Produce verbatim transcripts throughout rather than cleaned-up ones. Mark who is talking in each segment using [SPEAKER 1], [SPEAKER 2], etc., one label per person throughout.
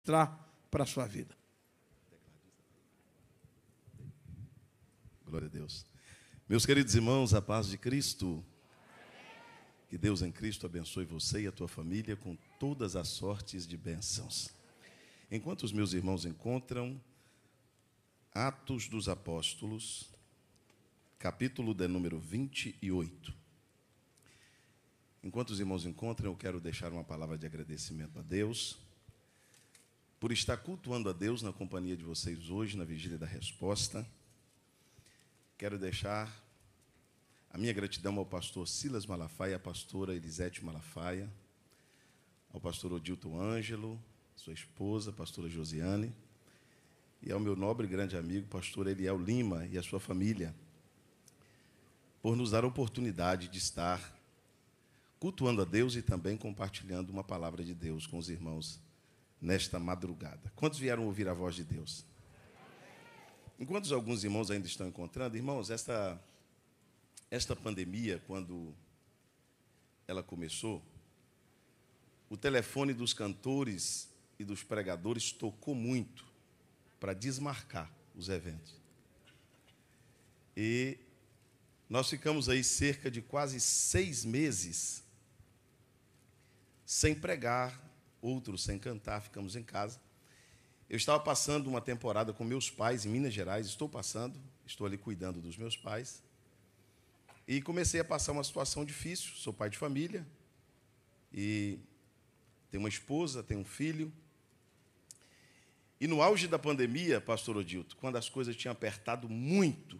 [SPEAKER 1] para a sua vida.
[SPEAKER 2] Glória a Deus. Meus queridos irmãos, a paz de Cristo. Que Deus em Cristo abençoe você e a tua família com todas as sortes de bênçãos. Enquanto os meus irmãos encontram Atos dos Apóstolos, capítulo de número vinte e oito. Enquanto os irmãos encontram, eu quero deixar uma palavra de agradecimento a Deus por estar cultuando a Deus na companhia de vocês hoje, na Vigília da Resposta. Quero deixar a minha gratidão ao pastor Silas Malafaia, à pastora Elisete Malafaia, ao pastor Odilton Ângelo, sua esposa, a pastora Josiane, e ao meu nobre e grande amigo, pastor Eliel Lima, e a sua família, por nos dar a oportunidade de estar cultuando a Deus e também compartilhando uma palavra de Deus com os irmãos nesta madrugada. Quantos vieram ouvir a voz de Deus? Enquanto alguns irmãos ainda estão encontrando, irmãos, esta, esta pandemia, quando ela começou, o telefone dos cantores e dos pregadores tocou muito para desmarcar os eventos. E nós ficamos aí cerca de quase seis meses sem pregar, outros sem cantar, ficamos em casa. Eu estava passando uma temporada com meus pais em Minas Gerais, estou passando, estou ali cuidando dos meus pais, e comecei a passar uma situação difícil. Sou pai de família, e tenho uma esposa, tenho um filho. E no auge da pandemia, pastor Odilton, quando as coisas tinham apertado muito,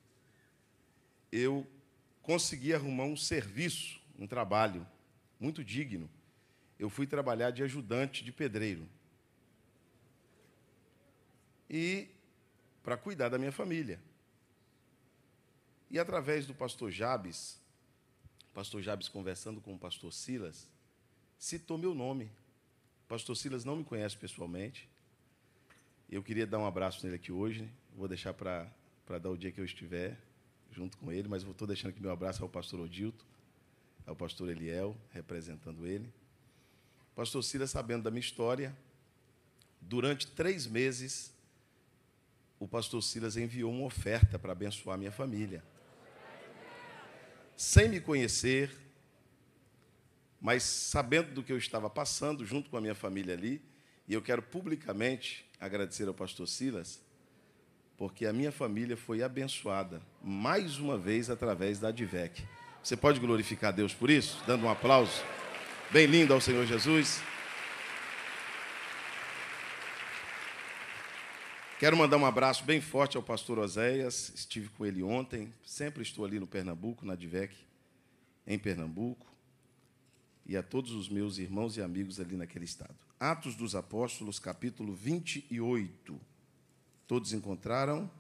[SPEAKER 2] eu consegui arrumar um serviço, um trabalho muito digno. Eu fui trabalhar de ajudante de pedreiro. E para cuidar da minha família. E através do pastor Jabes, o pastor Jabes conversando com o pastor Silas, citou meu nome. O pastor Silas não me conhece pessoalmente. Eu queria dar um abraço nele aqui hoje. Vou deixar para para dar o dia que eu estiver junto com ele, mas estou deixando aqui meu abraço ao pastor Odilton, ao pastor Eliel, representando ele. O pastor Silas, sabendo da minha história, durante três meses, o pastor Silas enviou uma oferta para abençoar minha família. Sem me conhecer, mas sabendo do que eu estava passando, junto com a minha família ali, e eu quero publicamente agradecer ao pastor Silas, porque a minha família foi abençoada, mais uma vez, através da Advec. Você pode glorificar a Deus por isso? Dando um aplauso bem lindo ao Senhor Jesus. Quero mandar um abraço bem forte ao pastor Oséias, estive com ele ontem, sempre estou ali no Pernambuco, na Advec, em Pernambuco, e a todos os meus irmãos e amigos ali naquele estado. Atos dos Apóstolos, capítulo vinte e oito. Todos encontraram?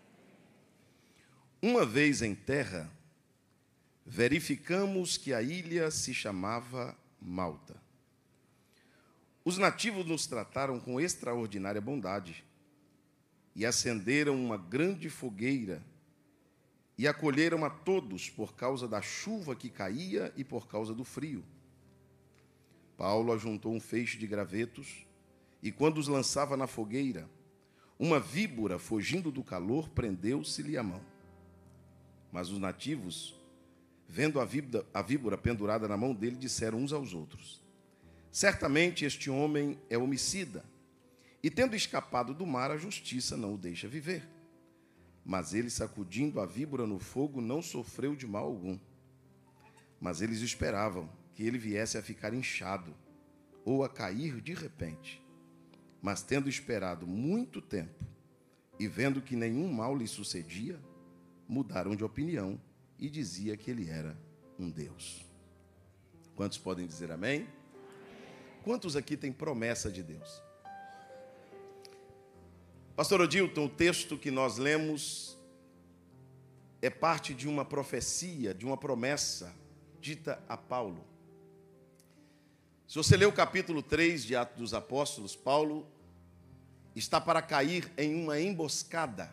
[SPEAKER 2] Uma vez em terra, verificamos que a ilha se chamava Malta. Os nativos nos trataram com extraordinária bondade e acenderam uma grande fogueira e acolheram a todos por causa da chuva que caía e por causa do frio. Paulo ajuntou um feixe de gravetos e, quando os lançava na fogueira, uma víbora, fugindo do calor, prendeu-se-lhe a mão. Mas os nativos, vendo a víbora, a víbora pendurada na mão dele, disseram uns aos outros: certamente este homem é homicida, e tendo escapado do mar, a justiça não o deixa viver. Mas ele, sacudindo a víbora no fogo, não sofreu de mal algum. Mas eles esperavam que ele viesse a ficar inchado, ou a cair de repente. Mas tendo esperado muito tempo, e vendo que nenhum mal lhe sucedia, mudaram de opinião, e dizia que ele era um Deus. Quantos podem dizer amém? Amém. Quantos aqui têm promessa de Deus? Pastor Odilton, o texto que nós lemos é parte de uma profecia, de uma promessa dita a Paulo. Se você ler o capítulo três de Atos dos Apóstolos, Paulo está para cair em uma emboscada.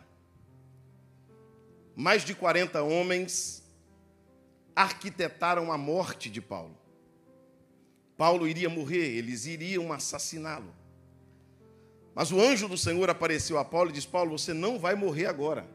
[SPEAKER 2] Mais de quarenta homens arquitetaram a morte de Paulo. Paulo iria morrer, eles iriam assassiná-lo. Mas o anjo do Senhor apareceu a Paulo e disse: Paulo, você não vai morrer agora.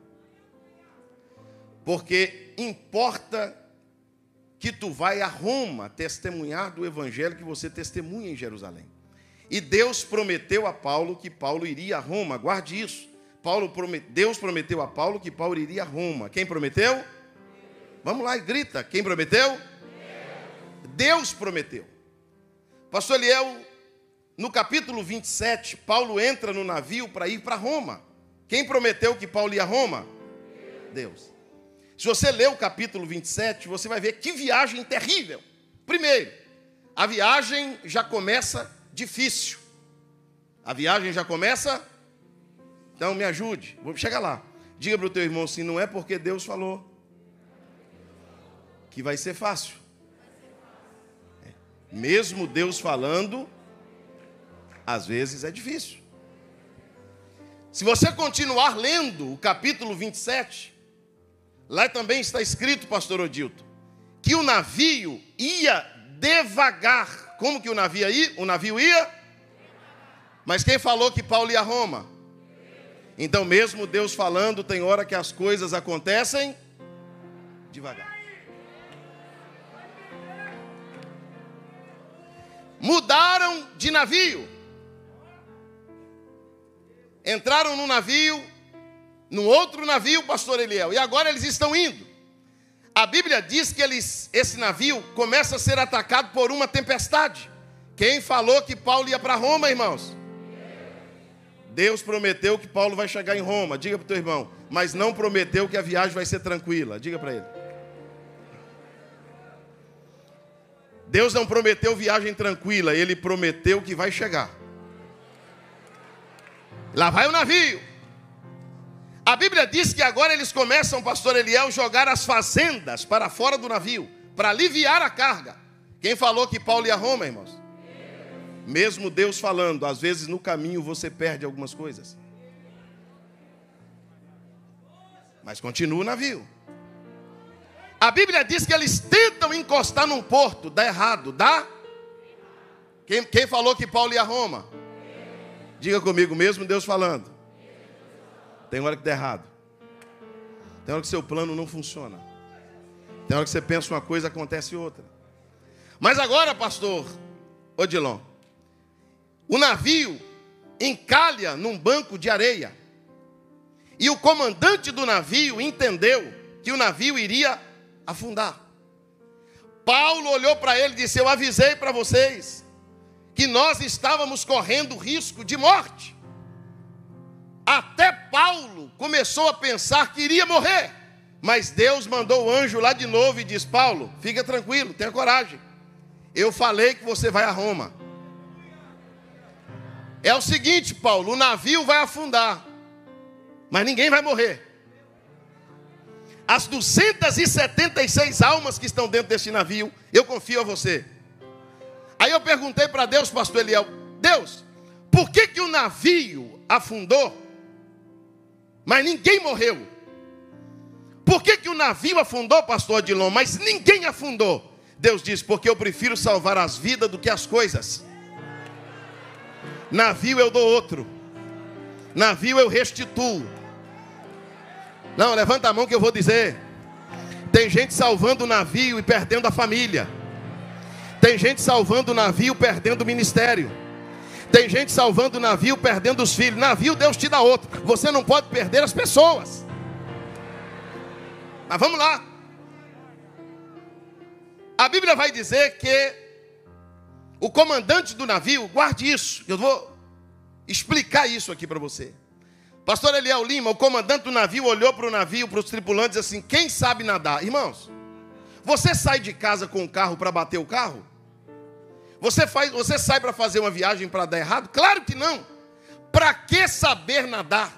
[SPEAKER 2] Porque importa que tu vai a Roma testemunhar do evangelho que você testemunha em Jerusalém. E Deus prometeu a Paulo que Paulo iria a Roma. Guarde isso. Paulo promet... Deus prometeu a Paulo que Paulo iria a Roma. Quem prometeu? Vamos lá e grita. Quem prometeu? Deus, Deus prometeu. Pastor Eliel, no capítulo vinte e sete, Paulo entra no navio para ir para Roma. Quem prometeu que Paulo ia a Roma? Deus. Se você ler o capítulo vinte e sete, você vai ver que viagem terrível. Primeiro, a viagem já começa difícil. A viagem já começa... Então me ajude, vou chegar lá. Diga para o teu irmão assim: não é porque Deus falou que vai ser fácil. É. Mesmo Deus falando, às vezes é difícil. Se você continuar lendo o capítulo vinte e sete, lá também está escrito, pastor Odilto, que o navio ia devagar. Como que o navio ia? O navio ia? Mas quem falou que Paulo ia a Roma? Então, mesmo Deus falando, tem hora que as coisas acontecem devagar. Mudaram de navio. Entraram num navio, num outro navio, pastor Eliel, e agora eles estão indo. A Bíblia diz que eles, esse navio começa a ser atacado por uma tempestade. Quem falou que Paulo ia para Roma, irmãos? Deus prometeu que Paulo vai chegar em Roma. Diga para o teu irmão. Mas não prometeu que a viagem vai ser tranquila. Diga para ele. Deus não prometeu viagem tranquila. Ele prometeu que vai chegar. Lá vai o navio. A Bíblia diz que agora eles começam, pastor Eliel, jogar as fazendas para fora do navio, para aliviar a carga. Quem falou que Paulo ia a Roma, irmãos? Mesmo Deus falando, às vezes no caminho você perde algumas coisas. Mas continua o navio. A Bíblia diz que eles tentam encostar num porto. Dá errado, dá? Quem, quem falou que Paulo ia a Roma? Diga comigo, mesmo Deus falando. Tem hora que dá errado. Tem hora que seu plano não funciona. Tem hora que você pensa uma coisa, acontece outra. Mas agora, pastor Odilon, o navio encalha num banco de areia. E o comandante do navio entendeu que o navio iria afundar. Paulo olhou para ele e disse: eu avisei para vocês que nós estávamos correndo risco de morte. Até Paulo começou a pensar que iria morrer. Mas Deus mandou o anjo lá de novo e disse: Paulo, fica tranquilo, tenha coragem. Eu falei que você vai a Roma. É o seguinte, Paulo, o navio vai afundar, mas ninguém vai morrer. As duzentas e setenta e seis almas que estão dentro desse navio, eu confio a você. Aí eu perguntei para Deus, pastor Eliel: Deus, por que que o navio afundou, mas ninguém morreu? Por que que o navio afundou, pastor Odilon, mas ninguém afundou? Deus disse: porque eu prefiro salvar as vidas do que as coisas. Navio eu dou outro. Navio eu restituo. Não, levanta a mão que eu vou dizer. Tem gente salvando o navio e perdendo a família. Tem gente salvando o navio, perdendo o ministério. Tem gente salvando o navio, perdendo os filhos. Navio Deus te dá outro. Você não pode perder as pessoas. Mas vamos lá. A Bíblia vai dizer que o comandante do navio, guarde isso, eu vou explicar isso aqui para você. Pastor Eliel Lima, o comandante do navio, olhou para o navio, para os tripulantes e disse assim: quem sabe nadar? Irmãos, você sai de casa com o carro para bater o carro? Você, faz, você sai para fazer uma viagem para dar errado? Claro que não. Para que saber nadar?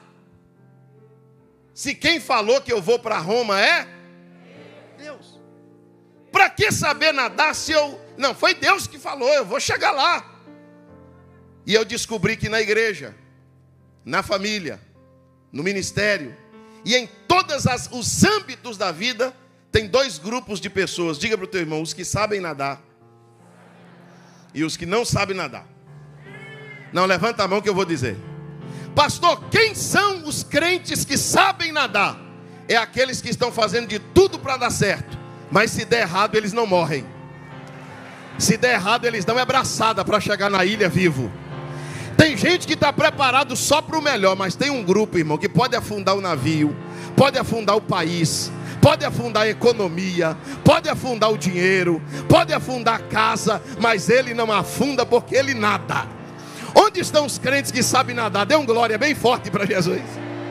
[SPEAKER 2] Se quem falou que eu vou para Roma é Deus. Para que saber nadar se eu... Não, foi Deus que falou, eu vou chegar lá. E eu descobri que na igreja, na família, no ministério e em todos os âmbitos da vida, tem dois grupos de pessoas. Diga para o teu irmão: os que sabem nadar e os que não sabem nadar. Não, levanta a mão que eu vou dizer. Pastor, quem são os crentes que sabem nadar? É aqueles que estão fazendo de tudo para dar certo, mas se der errado eles não morrem. Se der errado eles dão abraçada para chegar na ilha vivo. Tem gente que está preparado só para o melhor, mas tem um grupo, irmão, que pode afundar o navio, pode afundar o país, pode afundar a economia, pode afundar o dinheiro, pode afundar a casa, mas ele não afunda porque ele nada. Onde estão os crentes que sabem nadar? Dê um glória bem forte para Jesus.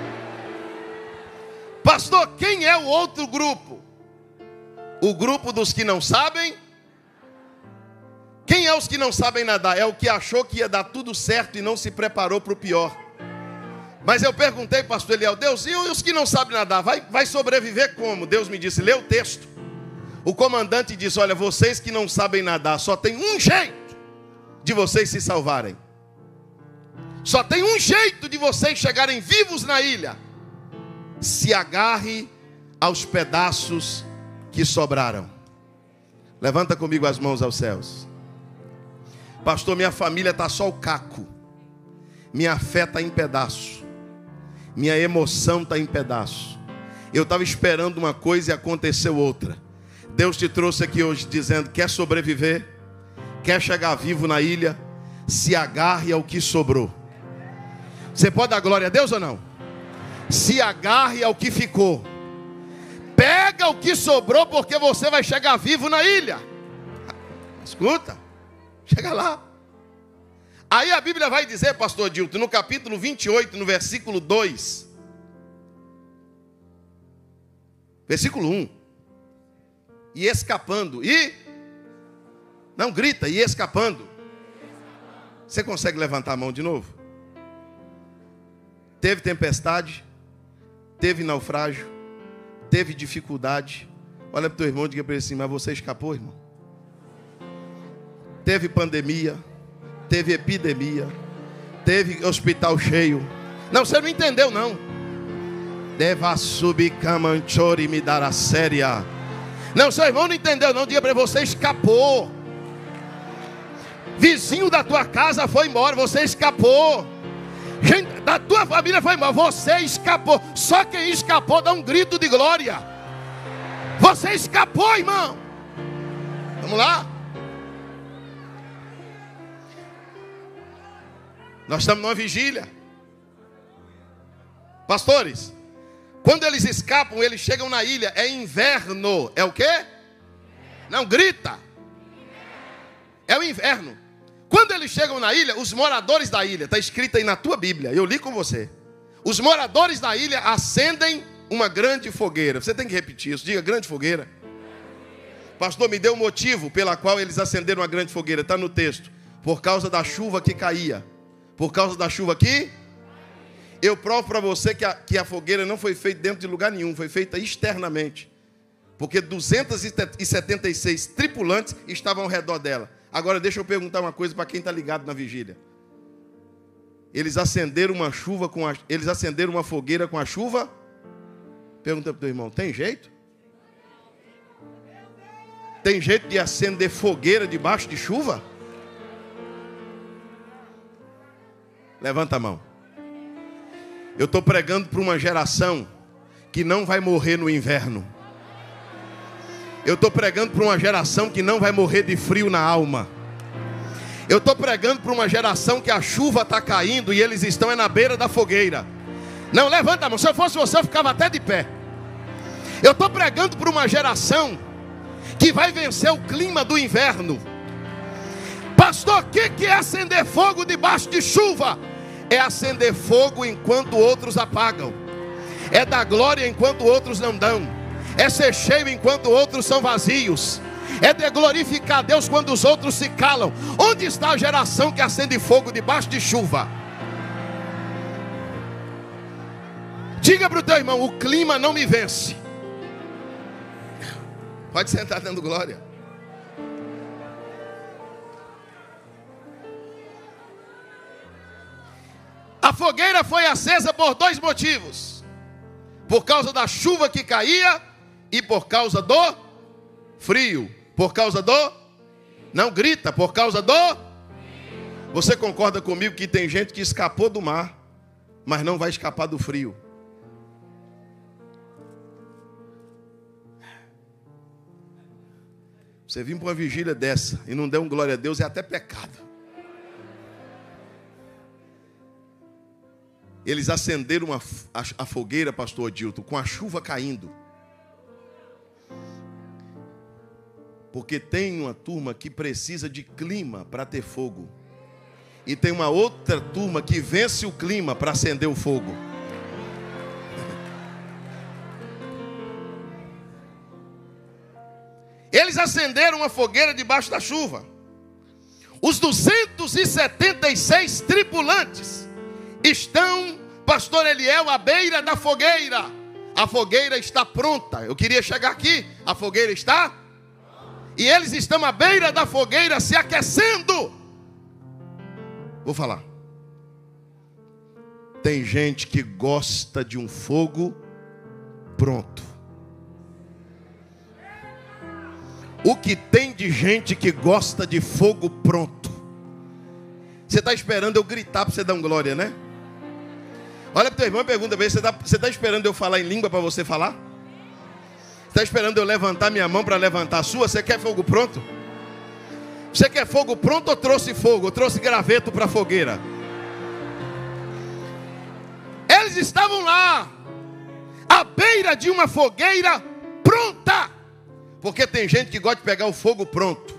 [SPEAKER 2] Pastor, quem é o outro grupo? O grupo dos que não sabem. Quem é os que não sabem nadar? É o que achou que ia dar tudo certo e não se preparou para o pior. Mas eu perguntei, pastor Eliel, Deus, e os que não sabem nadar? Vai, vai sobreviver como? Deus me disse, lê o texto. O comandante disse, olha, vocês que não sabem nadar, só tem um jeito de vocês se salvarem. Só tem um jeito de vocês chegarem vivos na ilha. Se agarre aos pedaços que sobraram. Levanta comigo as mãos aos céus. Pastor, minha família está só o caco. Minha fé está em pedaço. Minha emoção está em pedaço. Eu estava esperando uma coisa e aconteceu outra. Deus te trouxe aqui hoje dizendo, quer sobreviver? Quer chegar vivo na ilha? Se agarre ao que sobrou. Você pode dar glória a Deus ou não? Se agarre ao que ficou. Pega o que sobrou, porque você vai chegar vivo na ilha. Escuta. Chega lá. Aí a Bíblia vai dizer, pastor Dilton, no capítulo vinte e oito, no versículo dois. Versículo um. E escapando. E? Não, grita. E escapando. Você consegue levantar a mão de novo? Teve tempestade. Teve naufrágio. Teve dificuldade. Olha para o teu irmão e diga para ele assim, mas você escapou, irmão? Teve pandemia, teve epidemia, teve hospital cheio. Não, você não entendeu não. Deva subir camanchori me dar a séria. Não, seu irmão não entendeu não. Diga para ele, você escapou. Vizinho da tua casa foi embora, você escapou. Gente da tua família foi embora, você escapou. Só quem escapou dá um grito de glória. Você escapou, irmão. Vamos lá. Nós estamos numa vigília. Pastores, quando eles escapam, eles chegam na ilha, é inverno. É o quê? Não, grita. É o inverno. Quando eles chegam na ilha, os moradores da ilha, está escrito aí na tua Bíblia, eu li com você. Os moradores da ilha acendem uma grande fogueira. Você tem que repetir isso, diga grande fogueira. Pastor, me deu o motivo pela qual eles acenderam uma grande fogueira. Está no texto. Por causa da chuva que caía. Por causa da chuva aqui, eu provo para você que a, que a fogueira não foi feita dentro de lugar nenhum, foi feita externamente. Porque duzentos e setenta e seis tripulantes estavam ao redor dela. Agora deixa eu perguntar uma coisa para quem está ligado na vigília. Eles acenderam uma chuva com a, eles acenderam uma fogueira com a chuva? Pergunta para o teu irmão, tem jeito? Tem jeito de acender fogueira debaixo de chuva? Levanta a mão. Eu estou pregando para uma geração que não vai morrer no inverno. Eu estou pregando para uma geração que não vai morrer de frio na alma. Eu estou pregando para uma geração que a chuva está caindo e eles estão é na beira da fogueira. Não, levanta a mão. Se eu fosse você, eu ficava até de pé. Eu estou pregando para uma geração que vai vencer o clima do inverno. Pastor, o que, que é acender fogo debaixo de chuva? É acender fogo enquanto outros apagam. É dar glória enquanto outros não dão. É ser cheio enquanto outros são vazios. É de glorificar a Deus quando os outros se calam. Onde está a geração que acende fogo debaixo de chuva? Diga para o teu irmão, o clima não me vence. Pode sentar dando glória. A fogueira foi acesa por dois motivos. Por causa da chuva que caía e por causa do frio. Por causa do... Não grita, por causa do... Você concorda comigo que tem gente que escapou do mar, mas não vai escapar do frio. Você vir para uma vigília dessa e não der um glória a Deus, é até pecado. Eles acenderam a, a, a fogueira, pastor Odilton, com a chuva caindo. Porque tem uma turma que precisa de clima para ter fogo. E tem uma outra turma que vence o clima para acender o fogo. Eles acenderam uma fogueira debaixo da chuva. Os duzentos e setenta e seis tripulantes estão, pastor Eliel, à beira da fogueira. A fogueira está pronta. Eu queria chegar aqui. A fogueira está? E eles estão à beira da fogueira se aquecendo. Vou falar. Tem gente que gosta de um fogo pronto. O que tem de gente que gosta de fogo pronto? Você está esperando eu gritar para você dar um glória, né? Olha para o teu irmão e pergunta bem, você está tá esperando eu falar em língua para você falar? Você está esperando eu levantar minha mão para levantar a sua? Você quer fogo pronto? Você quer fogo pronto ou trouxe fogo? Eu trouxe graveto para a fogueira. Eles estavam lá, à beira de uma fogueira pronta. Porque tem gente que gosta de pegar o fogo pronto.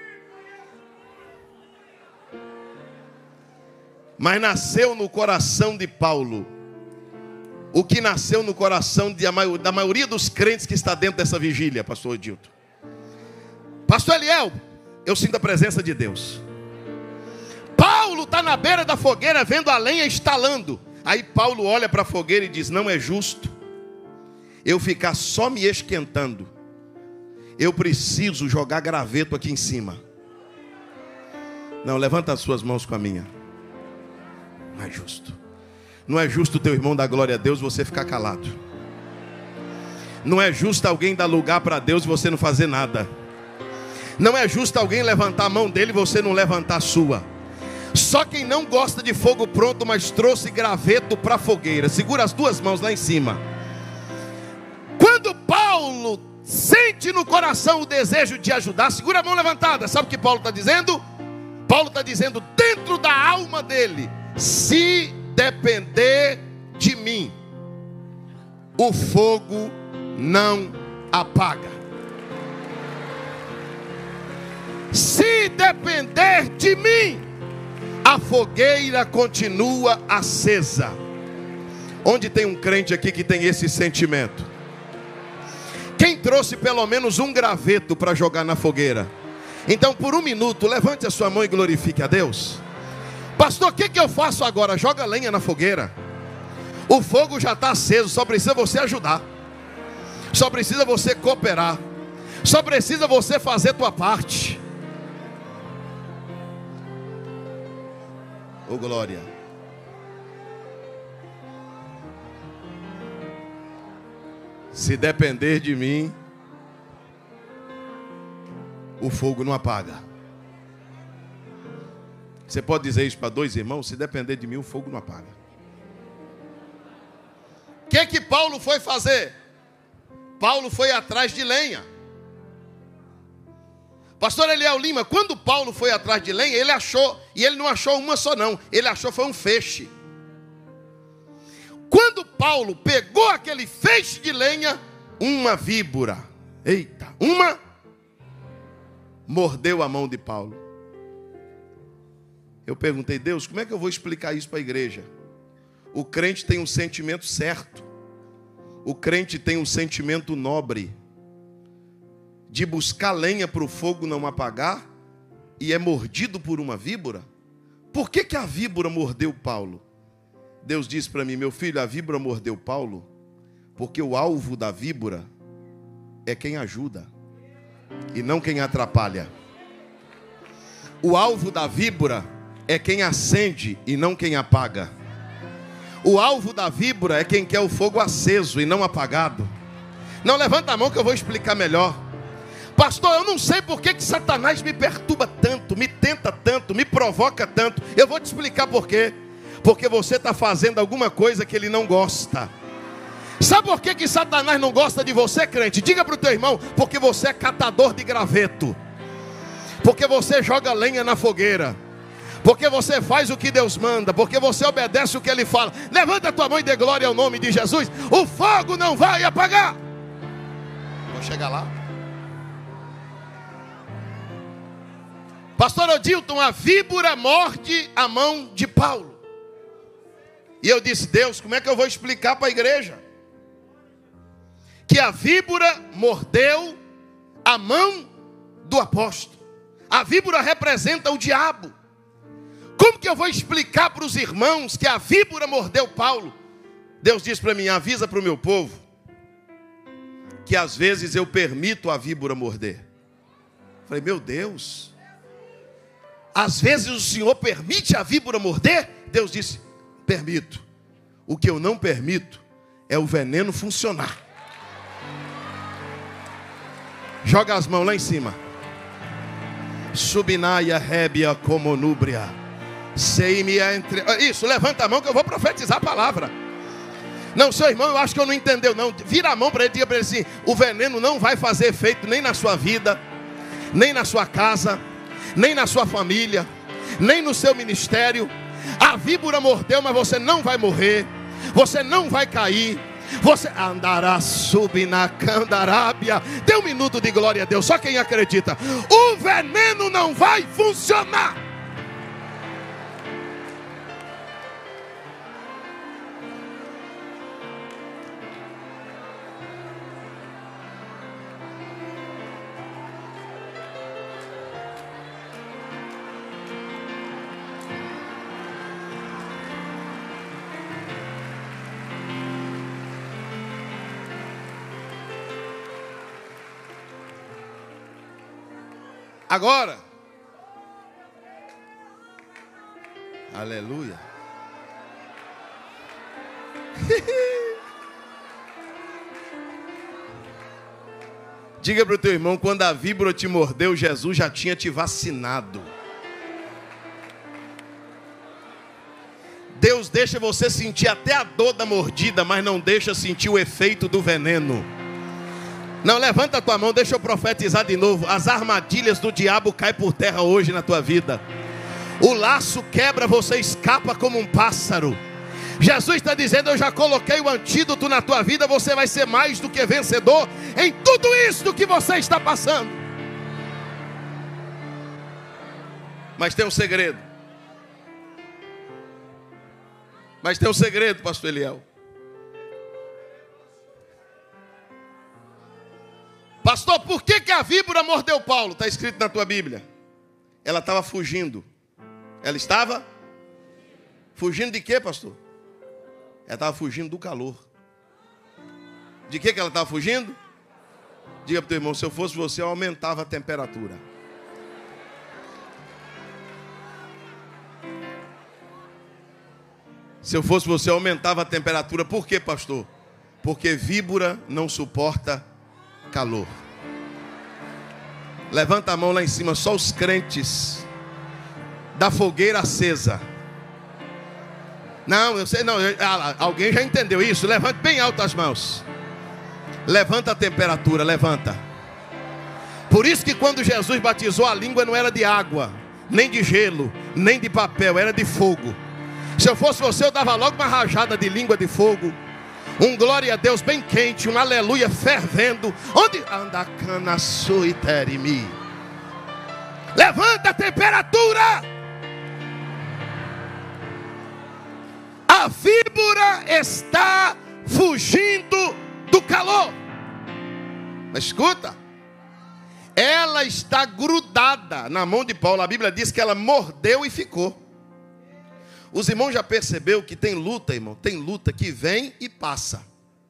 [SPEAKER 2] Mas nasceu no coração de Paulo o que nasceu no coração de, da maioria dos crentes que está dentro dessa vigília, pastor Odilton. Pastor Eliel, eu sinto a presença de Deus. Paulo está na beira da fogueira vendo a lenha estalando. Aí Paulo olha para a fogueira e diz: não é justo eu ficar só me esquentando. Eu preciso jogar graveto aqui em cima. Não, levanta as suas mãos com a minha. Não é justo. Não é justo teu irmão dar glória a Deus e você ficar calado. Não é justo alguém dar lugar para Deus e você não fazer nada. Não é justo alguém levantar a mão dele e você não levantar a sua. Só quem não gosta de fogo pronto, mas trouxe graveto para a fogueira. Segura as duas mãos lá em cima. Quando Paulo sente no coração o desejo de ajudar, segura a mão levantada. Sabe o que Paulo está dizendo? Paulo está dizendo dentro da alma dele: se depender de mim, o fogo não apaga. Se depender de mim, a fogueira continua acesa. Onde tem um crente aqui que tem esse sentimento? Quem trouxe pelo menos um graveto para jogar na fogueira? Então por um minuto levante a sua mão e glorifique a Deus. Pastor, o que, que eu faço agora? Joga lenha na fogueira. O fogo já está aceso, só precisa você ajudar. Só precisa você cooperar. Só precisa você fazer a tua parte. Ô glória. Se depender de mim, o fogo não apaga. Você pode dizer isso para dois irmãos? Se depender de mim, o fogo não apaga. O que que Paulo foi fazer? Paulo foi atrás de lenha. Pastor Eliel Lima, quando Paulo foi atrás de lenha, ele achou, e ele não achou uma só não, ele achou foi um feixe. Quando Paulo pegou aquele feixe de lenha, uma víbora, eita, uma, mordeu a mão de Paulo. Eu perguntei: Deus, como é que eu vou explicar isso para a igreja? O crente tem um sentimento certo. O crente tem um sentimento nobre de buscar lenha para o fogo não apagar, e é mordido por uma víbora. Por que que a víbora mordeu Paulo? Deus disse para mim: meu filho, a víbora mordeu Paulo porque o alvo da víbora é quem ajuda e não quem atrapalha. O alvo da víbora é quem acende e não quem apaga. O alvo da víbora é quem quer o fogo aceso e não apagado. Não, levanta a mão que eu vou explicar melhor. Pastor, eu não sei por que que Satanás me perturba tanto, me tenta tanto, me provoca tanto. Eu vou te explicar por quê. Porque você está fazendo alguma coisa que ele não gosta. Sabe por que que Satanás não gosta de você, crente? Diga para o teu irmão: porque você é catador de graveto, porque você joga lenha na fogueira, porque você faz o que Deus manda, porque você obedece o que Ele fala. Levanta a tua mão e dê glória ao nome de Jesus. O fogo não vai apagar. Vou chegar lá. Pastor Odilton, a víbora morde a mão de Paulo. E eu disse: Deus, como é que eu vou explicar para a igreja que a víbora mordeu a mão do apóstolo? A víbora representa o diabo. Como que eu vou explicar para os irmãos que a víbora mordeu Paulo? Deus disse para mim: avisa para o meu povo que às vezes eu permito a víbora morder. Eu falei: meu Deus, às vezes o Senhor permite a víbora morder? Deus disse: permito. O que eu não permito é o veneno funcionar. Joga as mãos lá em cima. Subinaia rébia como núbria. Seimia entre... Isso, levanta a mão que eu vou profetizar a palavra. Não, seu irmão, eu acho que eu não entendeu não. Vira a mão para ele e diga para ele assim: o veneno não vai fazer efeito nem na sua vida, nem na sua casa, nem na sua família, nem no seu ministério. A víbora mordeu, mas você não vai morrer, você não vai cair, você andará subir na candarábia. Dê um minuto de glória a Deus, só quem acredita. O veneno não vai funcionar. Agora, aleluia. Diga para o teu irmão: quando a víbora te mordeu, Jesus já tinha te vacinado. Deus deixa você sentir até a dor da mordida, mas não deixa sentir o efeito do veneno. Não, levanta a tua mão, deixa eu profetizar de novo. As armadilhas do diabo caem por terra hoje na tua vida. O laço quebra, você escapa como um pássaro. Jesus está dizendo: eu já coloquei o antídoto na tua vida. Você vai ser mais do que vencedor em tudo isso do que você está passando. Mas tem um segredo. Mas tem um segredo, pastor Eliel. Pastor, por que que a víbora mordeu Paulo? Está escrito na tua Bíblia. Ela estava fugindo. Ela estava fugindo de quê, pastor? Ela estava fugindo do calor. De que que ela estava fugindo? Diga para o teu irmão: se eu fosse você, eu aumentava a temperatura. Se eu fosse você, eu aumentava a temperatura. Por quê, pastor? Porque víbora não suporta calor. Levanta a mão lá em cima, só os crentes da fogueira acesa. Não, eu sei, não, eu, alguém já entendeu isso? Levante bem alto as mãos. Levanta a temperatura, levanta. Por isso que quando Jesus batizou, a língua não era de água, nem de gelo, nem de papel, era de fogo. Se eu fosse você, eu dava logo uma rajada de língua de fogo. Um glória a Deus bem quente, um aleluia fervendo. Onde anda a cana suiterimi? Levanta a temperatura. A víbora está fugindo do calor. Mas escuta, ela está grudada na mão de Paulo. A Bíblia diz que ela mordeu e ficou. Os irmãos já percebeu que tem luta, irmão? Tem luta que vem e passa.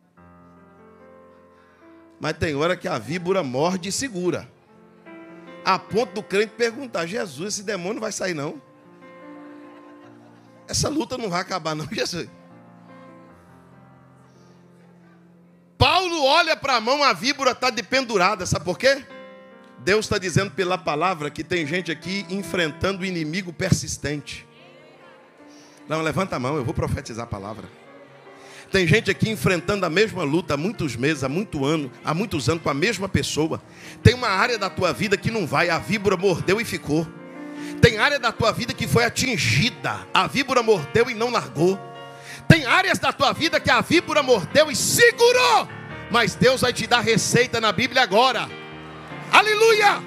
[SPEAKER 2] Mas tem hora que a víbora morde e segura. A ponto do crente perguntar: Jesus, esse demônio não vai sair não? Essa luta não vai acabar não, Jesus? Paulo olha para a mão, a víbora está dependurada. Sabe por quê? Deus está dizendo pela palavra que tem gente aqui enfrentando o inimigo persistente. Não, levanta a mão, eu vou profetizar a palavra. Tem gente aqui enfrentando a mesma luta há muitos meses, há, muito ano, há muitos anos com a mesma pessoa. Tem uma área da tua vida que não vai, a víbora mordeu e ficou. Tem área da tua vida que foi atingida, a víbora mordeu e não largou. Tem áreas da tua vida que a víbora mordeu e segurou. Mas Deus vai te dar receita na Bíblia agora. Aleluia!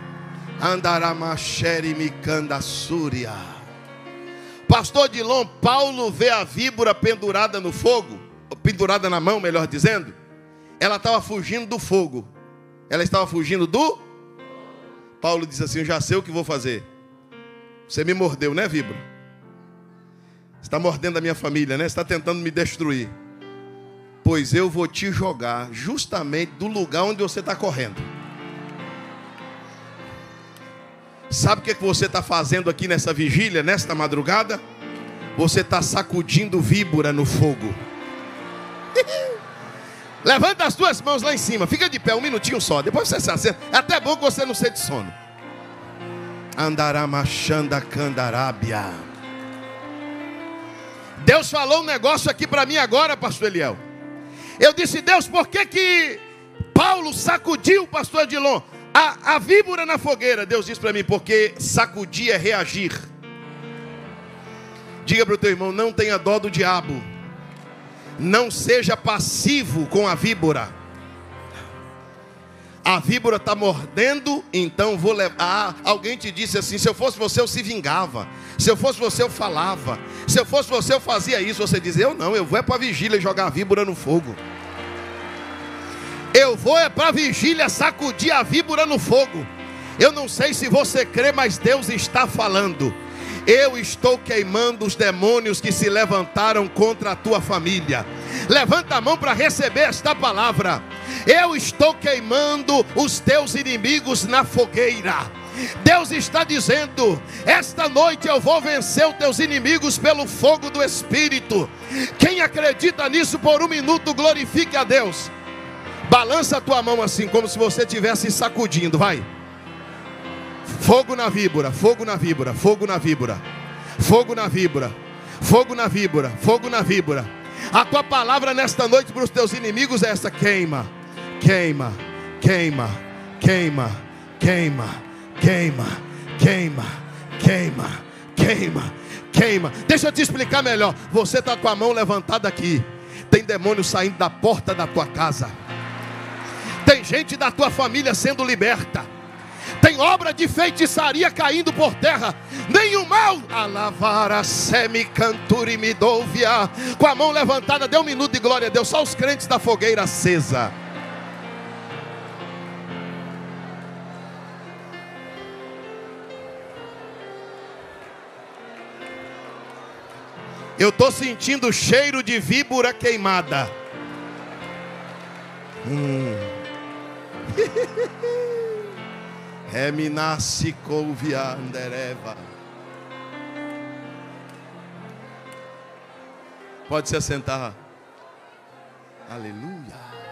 [SPEAKER 2] Andaramachere-micanda-súria. Pastor Dilon, Paulo vê a víbora pendurada no fogo, pendurada na mão, melhor dizendo. Ela estava fugindo do fogo. Ela estava fugindo do... Paulo diz assim, eu já sei o que vou fazer. Você me mordeu, né, víbora? Você está mordendo a minha família, né? Você está tentando me destruir. Pois eu vou te jogar justamente do lugar onde você está correndo. Sabe o que você está fazendo aqui nessa vigília, nesta madrugada? Você está sacudindo víbora no fogo. Levanta as duas mãos lá em cima. Fica de pé um minutinho só. Depois você se assenta. É até bom que você não sente sono. Andaramachanda candarábia. Deus falou um negócio aqui para mim agora, pastor Eliel. Eu disse, Deus, por que que Paulo sacudiu, pastor Adilon, a, a víbora na fogueira? Deus disse para mim, porque sacudir é reagir. Diga para o teu irmão, não tenha dó do diabo. Não seja passivo com a víbora. A víbora está mordendo, então vou levar. Ah, alguém te disse assim, se eu fosse você eu se vingava. Se eu fosse você eu falava. Se eu fosse você eu fazia isso. Você diz, eu não, eu vou é para a vigília jogar a víbora no fogo. Eu vou é para a vigília sacudir a víbora no fogo. Eu não sei se você crê, mas Deus está falando. Eu estou queimando os demônios que se levantaram contra a tua família. Levanta a mão para receber esta palavra. Eu estou queimando os teus inimigos na fogueira. Deus está dizendo, esta noite eu vou vencer os teus inimigos pelo fogo do Espírito. Quem acredita nisso por um minuto, glorifique a Deus. Balança a tua mão assim, como se você estivesse sacudindo, vai. Fogo na víbora, fogo na víbora, fogo na víbora, fogo na víbora, fogo na víbora, fogo na víbora. A tua palavra nesta noite para os teus inimigos é essa: queima, queima, queima, queima, queima, queima, queima, queima, queima, queima. Deixa eu te explicar melhor. Você está com a mão levantada aqui. Tem demônio saindo da porta da tua casa. Tem gente da tua família sendo liberta. Tem obra de feitiçaria caindo por terra. Nenhum mal. Alavara semicanturi midovia. Com a mão levantada, dê um minuto de glória a Deus. Só os crentes da fogueira acesa. Eu estou sentindo o cheiro de víbora queimada. Hum. Pode se assentar. Aleluia.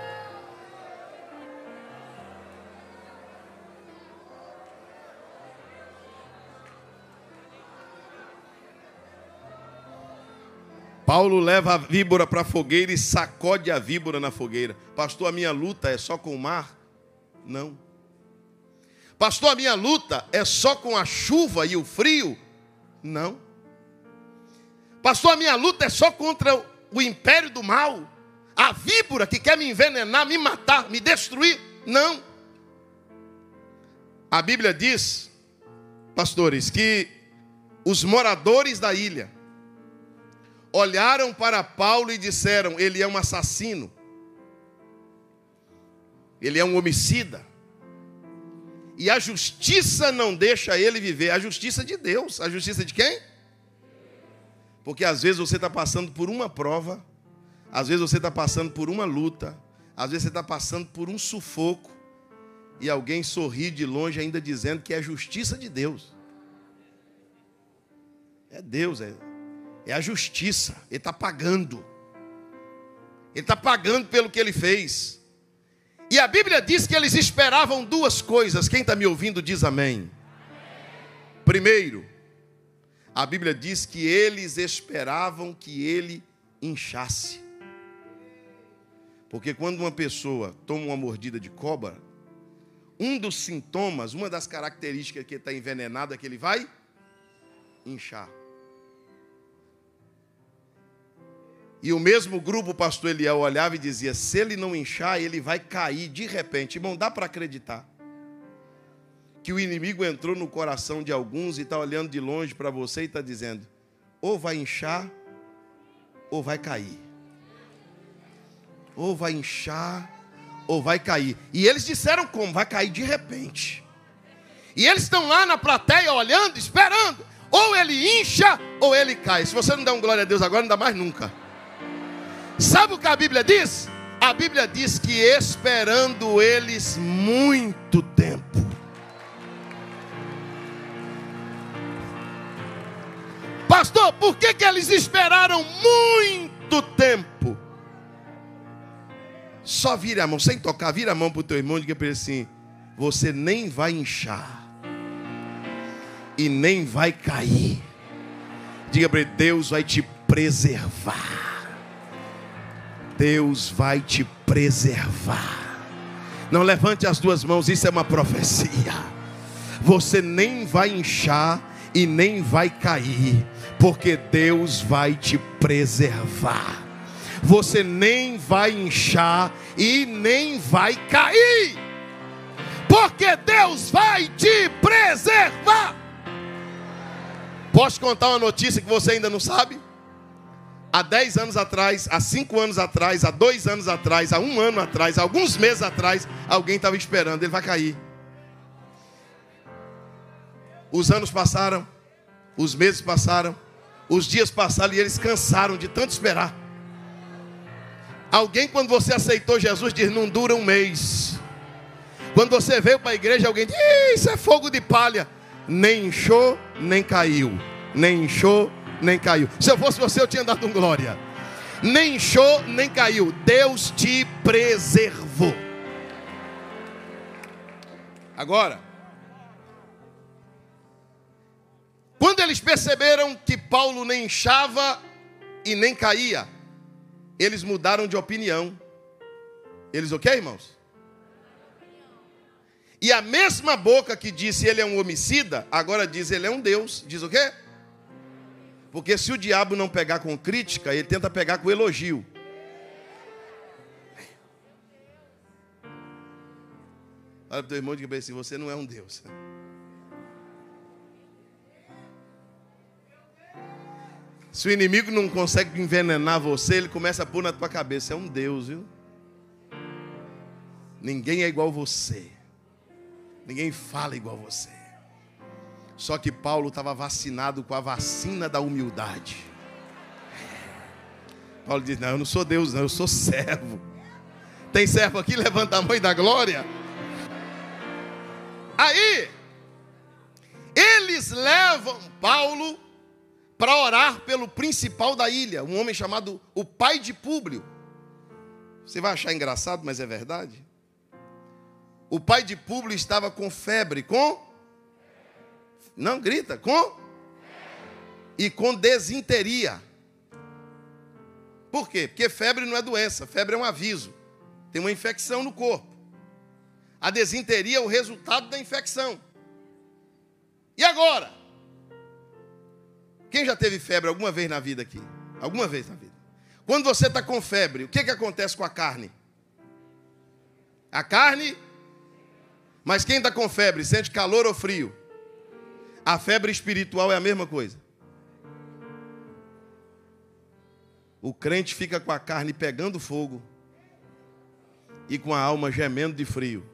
[SPEAKER 2] Paulo leva a víbora para a fogueira e sacode a víbora na fogueira. Pastor, a minha luta é só com o mar? Não. Pastor, a minha luta é só com a chuva e o frio? Não. Pastor, a minha luta é só contra o império do mal? A víbora que quer me envenenar, me matar, me destruir? Não. A Bíblia diz, pastores, que os moradores da ilha olharam para Paulo e disseram, ele é um assassino. Ele é um homicida. E a justiça não deixa ele viver. A justiça de Deus. A justiça de quem? Porque às vezes você está passando por uma prova. Às vezes você está passando por uma luta. Às vezes você está passando por um sufoco. E alguém sorri de longe ainda dizendo que é a justiça de Deus. É Deus, é, é a justiça. Ele está pagando. Ele está pagando pelo que ele fez. E a Bíblia diz que eles esperavam duas coisas. Quem está me ouvindo diz amém. Primeiro, A Bíblia diz que eles esperavam que ele inchasse. Porque quando uma pessoa toma uma mordida de cobra, um dos sintomas, uma das características que está envenenado é que ele vai inchar. E o mesmo grupo, o pastor Eliel, olhava e dizia, se ele não inchar, ele vai cair de repente. Irmão, dá para acreditar que o inimigo entrou no coração de alguns e está olhando de longe para você e está dizendo, ou vai inchar, ou vai cair. Ou vai inchar, ou vai cair. E eles disseram como? Vai cair de repente. E eles estão lá na plateia olhando, esperando. Ou ele incha, ou ele cai. Se você não der um glória a Deus agora, não dá mais nunca. Sabe o que a Bíblia diz? A Bíblia diz que esperando eles muito tempo. Pastor, por que que eles esperaram muito tempo? Só vira a mão, sem tocar, vira a mão para o teu irmão e diga para ele assim, você nem vai inchar e nem vai cair. Diga para ele, Deus vai te preservar. Deus vai te preservar. Não levante as duas mãos, isso é uma profecia. Você nem vai inchar e nem vai cair, porque Deus vai te preservar. Você nem vai inchar e nem vai cair, porque Deus vai te preservar. Posso contar uma notícia que você ainda não sabe? Há dez anos atrás, há cinco anos atrás, há dois anos atrás, há um ano atrás, há alguns meses atrás, alguém estava esperando, ele vai cair. Os anos passaram, os meses passaram, os dias passaram e eles cansaram de tanto esperar. Alguém, quando você aceitou Jesus, diz, não dura um mês. Quando você veio para a igreja, alguém diz, isso é fogo de palha. Nem inchou, nem caiu. Nem inchou, nem caiu. Se eu fosse você, eu tinha dado um glória. Nem inchou, nem caiu. Deus te preservou. Agora, quando eles perceberam que Paulo nem inchava e nem caía, eles mudaram de opinião. Eles o quê, irmãos? E a mesma boca que disse ele é um homicida, agora diz ele é um Deus. Diz o quê? Porque se o diabo não pegar com crítica, ele tenta pegar com elogio. Olha para o teu irmão e diga assim, você não é um Deus. Se o inimigo não consegue envenenar você, ele começa a pôr na tua cabeça, é um Deus, viu? Ninguém é igual você. Ninguém fala igual você. Só que Paulo estava vacinado com a vacina da humildade. Paulo diz, não, eu não sou Deus não, eu sou servo. Tem servo aqui? Levanta a mão e dá glória. Aí, eles levam Paulo para orar pelo principal da ilha, um homem chamado o pai de Públio. Você vai achar engraçado, mas é verdade. O pai de Públio estava com febre, com? Não, grita, com? E com desinteria. Por quê? Porque febre não é doença, febre é um aviso. Tem uma infecção no corpo. A desinteria é o resultado da infecção. E agora? Quem já teve febre alguma vez na vida aqui? Alguma vez na vida. Quando você está com febre, o que, que acontece com a carne? A carne... Mas quem está com febre, sente calor ou frio? A febre espiritual é a mesma coisa. O crente fica com a carne pegando fogo e com a alma gemendo de frio.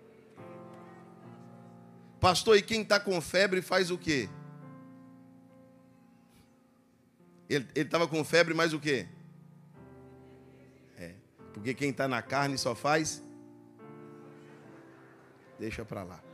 [SPEAKER 2] Pastor, e quem está com febre faz o quê? Ele estava com febre, mas o quê? É, porque quem está na carne só faz... Deixa para lá.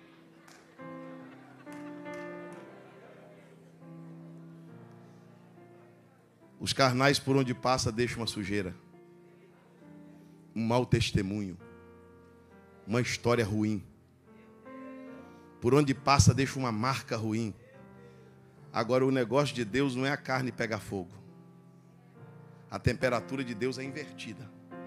[SPEAKER 2] Os carnais por onde passa deixam uma sujeira, um mau testemunho, uma história ruim. Por onde passa deixa uma marca ruim. Agora, o negócio de Deus não é a carne pegar fogo. A temperatura de Deus é invertida.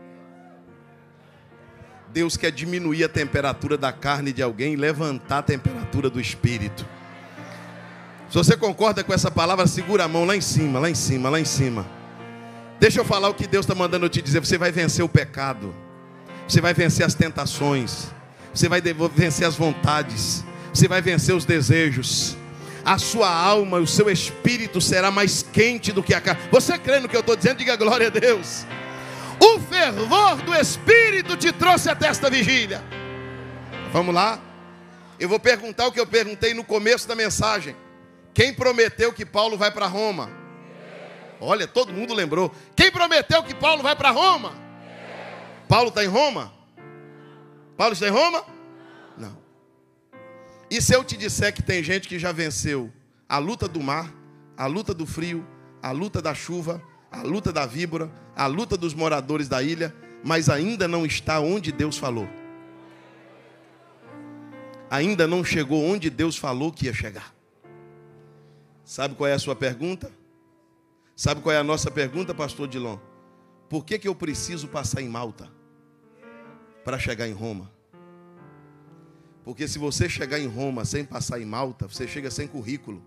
[SPEAKER 2] Deus quer diminuir a temperatura da carne de alguém e levantar a temperatura do espírito. Se você concorda com essa palavra, segura a mão lá em cima, lá em cima, lá em cima. Deixa eu falar o que Deus está mandando eu te dizer. Você vai vencer o pecado. Você vai vencer as tentações. Você vai vencer as vontades. Você vai vencer os desejos. A sua alma, o seu espírito será mais quente do que a carne. Você crê no que eu estou dizendo? Diga glória a Deus. O fervor do Espírito te trouxe até esta vigília. Vamos lá. Eu vou perguntar o que eu perguntei no começo da mensagem. Quem prometeu que Paulo vai para Roma? Olha, todo mundo lembrou. Quem prometeu que Paulo vai para Roma? Paulo está em Roma? Paulo está em Roma? Não. E se eu te disser que tem gente que já venceu a luta do mar, a luta do frio, a luta da chuva, a luta da víbora, a luta dos moradores da ilha, mas ainda não está onde Deus falou. Ainda não chegou onde Deus falou que ia chegar. Sabe qual é a sua pergunta? Sabe qual é a nossa pergunta, pastor Dilon? Por que que eu preciso passar em Malta para chegar em Roma? Porque se você chegar em Roma sem passar em Malta, você chega sem currículo.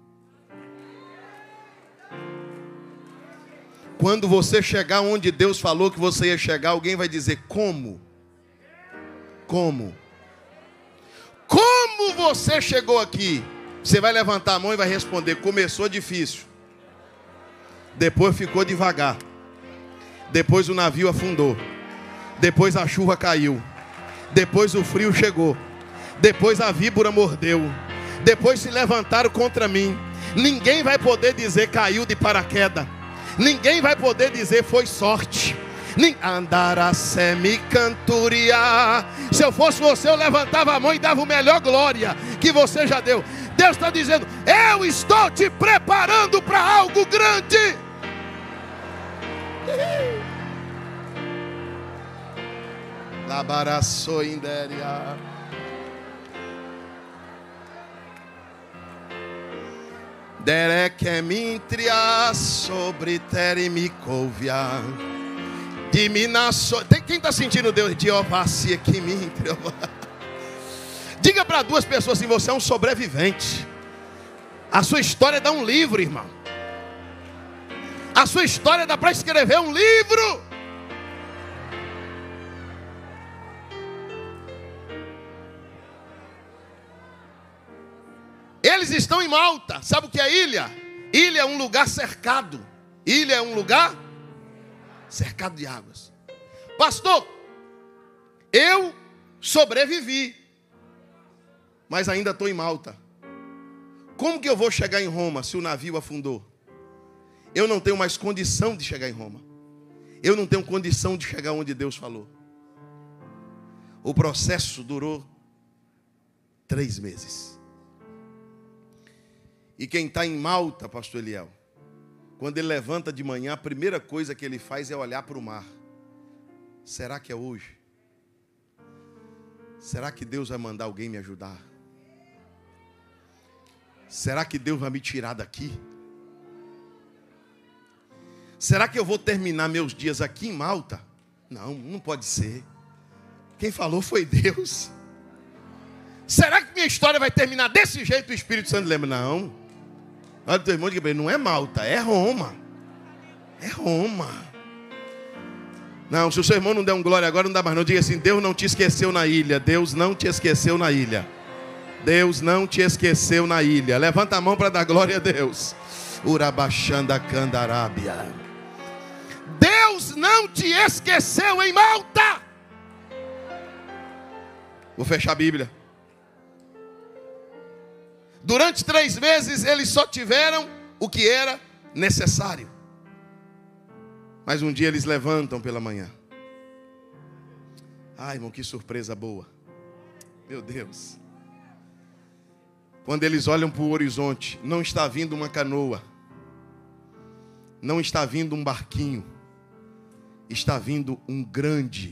[SPEAKER 2] Quando você chegar onde Deus falou que você ia chegar, alguém vai dizer, como? Como? Como você chegou aqui? Você vai levantar a mão e vai responder, começou difícil. Depois ficou devagar. Depois o navio afundou. Depois a chuva caiu. Depois o frio chegou. Depois a víbora mordeu. Depois se levantaram contra mim. Ninguém vai poder dizer caiu de paraquedas. Ninguém vai poder dizer foi sorte. Andará semi-canturia. Se eu fosse você, eu levantava a mão e dava o melhor glória que você já deu. Deus está dizendo, eu estou te preparando para algo grande. Labaraço inderia. Derekemintria sobre terimicovia. Diminaço. Tem quem está sentindo Deus? Diovacia que mintria. Diga para duas pessoas assim, você é um sobrevivente. A sua história dá um livro, irmão. A sua história dá para escrever um livro. Eles estão em Malta. Sabe o que é ilha? Ilha é um lugar cercado. Ilha é um lugar cercado de águas. Pastor, eu sobrevivi, mas ainda estou em Malta. Como que eu vou chegar em Roma se o navio afundou? Eu não tenho mais condição de chegar em Roma. Eu não tenho condição de chegar onde Deus falou. O processo durou três meses. E quem está em Malta, pastor Eliel, quando ele levanta de manhã, a primeira coisa que ele faz é olhar para o mar. Será que é hoje? Será que Deus vai mandar alguém me ajudar? Será que Deus vai me tirar daqui? Será que eu vou terminar meus dias aqui em Malta? Não, não pode ser. Quem falou foi Deus. Será que minha história vai terminar desse jeito? O Espírito Santo lembra? Não. Olha o teu irmão, não é Malta, é Roma. É Roma. Não, se o seu irmão não der um glória agora, não dá mais não. Diga assim, Deus não te esqueceu na ilha. Deus não te esqueceu na ilha. Deus não te esqueceu na ilha. Levanta a mão para dar glória a Deus. Urabaxanda candarábia. Deus não te esqueceu em Malta. Vou fechar a Bíblia. Durante três meses eles só tiveram o que era necessário. Mas um dia eles levantam pela manhã. Ai, irmão, que surpresa boa. Meu Deus. Quando eles olham para o horizonte, não está vindo uma canoa. Não está vindo um barquinho. Está vindo um grande.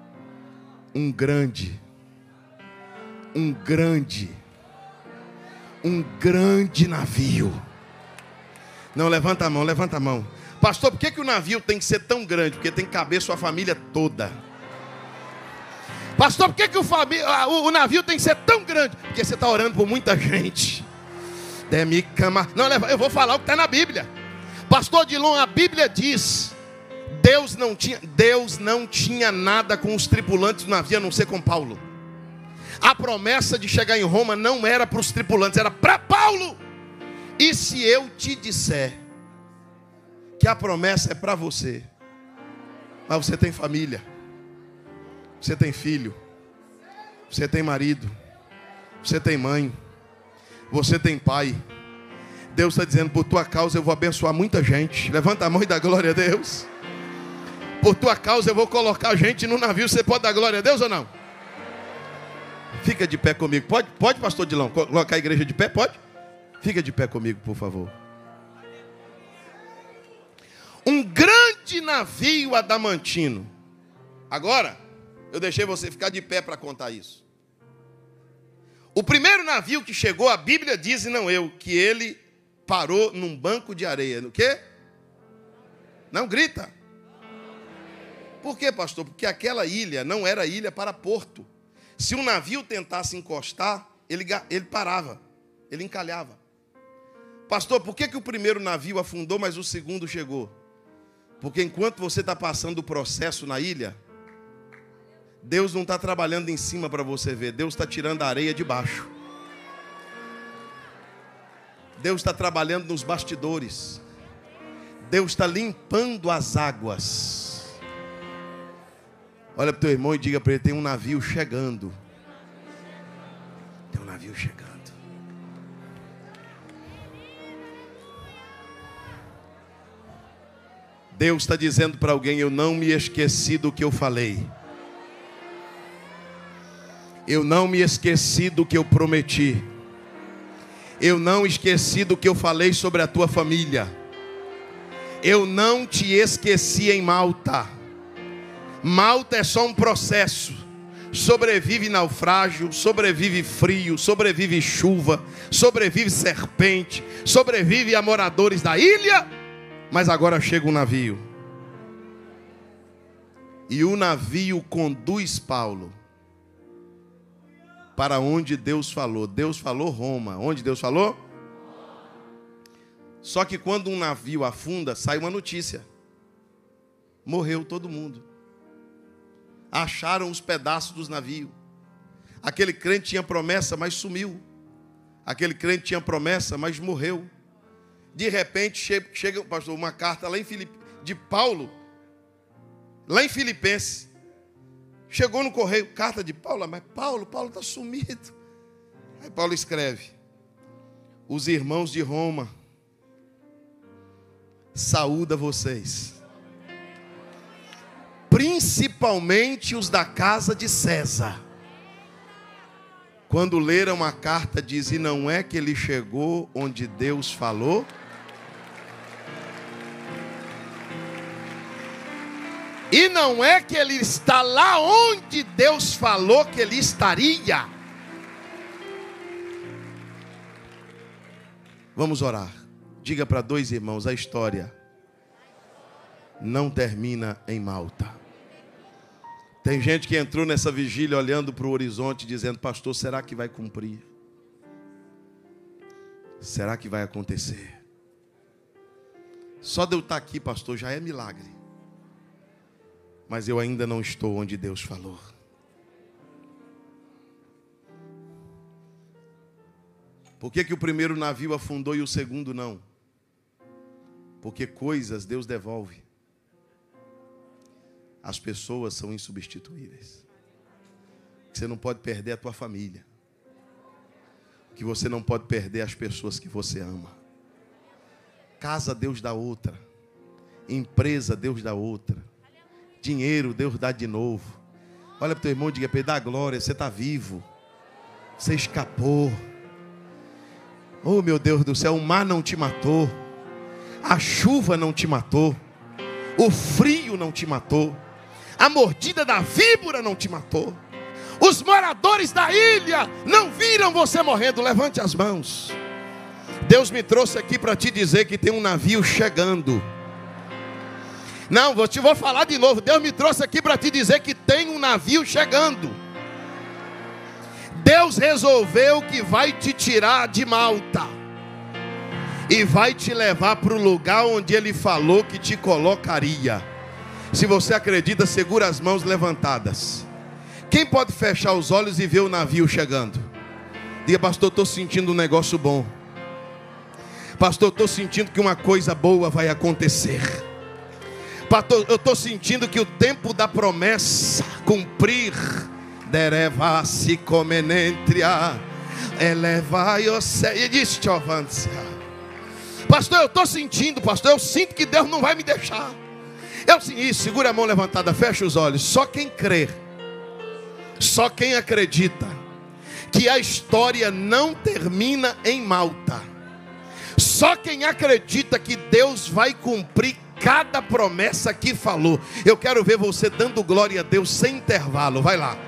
[SPEAKER 2] Um grande. Um grande. um grande navio. Não, levanta a mão, levanta a mão. Pastor, por que, que o navio tem que ser tão grande? Porque tem que caber sua família toda. Pastor, por que, que o, fami... o, o navio tem que ser tão grande? Porque você está orando por muita gente. Não, eu vou falar o que está na Bíblia. Pastor Dilon, a Bíblia diz: Deus não tinha, Deus não tinha nada com os tripulantes do navio, a não ser com Paulo. A promessa de chegar em Roma não era para os tripulantes, era para Paulo. E se eu te disser que a promessa é para você, mas você tem família, você tem filho, você tem marido, você tem mãe, você tem pai, Deus está dizendo: por tua causa eu vou abençoar muita gente. Levanta a mão e dá glória a Deus. Por tua causa eu vou colocar gente no navio. Você pode dar glória a Deus ou não? Fica de pé comigo. Pode, pode, pastor Dilão, colocar a igreja de pé? Pode? Fica de pé comigo, por favor. Um grande navio adamantino. Agora, eu deixei você ficar de pé para contar isso. O primeiro navio que chegou, a Bíblia diz, e não eu, que ele parou num banco de areia. No quê? Não grita. Por quê, pastor? Porque aquela ilha não era ilha para porto. Se um navio tentasse encostar, ele, ele parava, ele encalhava. Pastor, por que, que o primeiro navio afundou, mas o segundo chegou? Porque enquanto você está passando o processo na ilha, Deus não está trabalhando em cima para você ver. Deus está tirando a areia de baixo. Deus está trabalhando nos bastidores. Deus está limpando as águas. Olha para o teu irmão e diga para ele: tem um navio chegando. Tem um navio chegando. Deus está dizendo para alguém: eu não me esqueci do que eu falei. Eu não me esqueci do que eu prometi. Eu não esqueci do que eu falei sobre a tua família. Eu não te esqueci em Malta. Malta é só um processo. Sobrevive naufrágio, sobrevive frio, sobrevive chuva, sobrevive serpente, sobrevive a moradores da ilha. Mas agora chega um navio. E o navio conduz Paulo para onde Deus falou. Deus falou Roma. Onde Deus falou? Só que quando um navio afunda, sai uma notícia: morreu todo mundo. Acharam os pedaços dos navios. Aquele crente tinha promessa, mas sumiu. Aquele crente tinha promessa, mas morreu. De repente chega, pastor, uma carta lá em Filip... de Paulo, lá em Filipenses. Chegou no correio, carta de Paulo, mas Paulo, Paulo está sumido. Aí Paulo escreve: os irmãos de Roma saúda vocês, principalmente os da casa de César. Quando leram a carta, diz: e não é que ele chegou onde Deus falou? E não é que ele está lá onde Deus falou que ele estaria? Vamos orar. Diga para dois irmãos: a história não termina em Malta. Tem gente que entrou nessa vigília olhando para o horizonte, dizendo: pastor, será que vai cumprir? Será que vai acontecer? Só de eu estar aqui, pastor, já é milagre. Mas eu ainda não estou onde Deus falou. Por que que o primeiro navio afundou e o segundo não? Porque coisas Deus devolve. As pessoas são insubstituíveis. Você não pode perder a tua família. Que você não pode perder as pessoas que você ama. Casa Deus dá outra. Empresa Deus dá outra. Dinheiro Deus dá de novo. Olha para o teu irmão e diga para ele: dá glória, você está vivo. Você escapou. Oh meu Deus do céu, o mar não te matou. A chuva não te matou. O frio não te matou. A mordida da víbora não te matou. Os moradores da ilha não viram você morrendo. Levante as mãos. Deus me trouxe aqui para te dizer que tem um navio chegando. Não, vou te vou falar de novo. Deus me trouxe aqui para te dizer que tem um navio chegando. Deus resolveu que vai te tirar de Malta e vai te levar para o lugar onde Ele falou que te colocaria. Se você acredita, segura as mãos levantadas. Quem pode fechar os olhos e ver o navio chegando? Diga: pastor, estou sentindo um negócio bom. Pastor, estou sentindo que uma coisa boa vai acontecer. Pastor, eu estou sentindo que o tempo da promessa cumprir. Dereva-se comenentria, elevai-se e diz: pastor, eu estou sentindo, pastor, eu sinto que Deus não vai me deixar. Eu sim, isso, segura a mão levantada, fecha os olhos. Só quem crê, só quem acredita que a história não termina em Malta, só quem acredita que Deus vai cumprir cada promessa que falou. Eu quero ver você dando glória a Deus sem intervalo. Vai lá.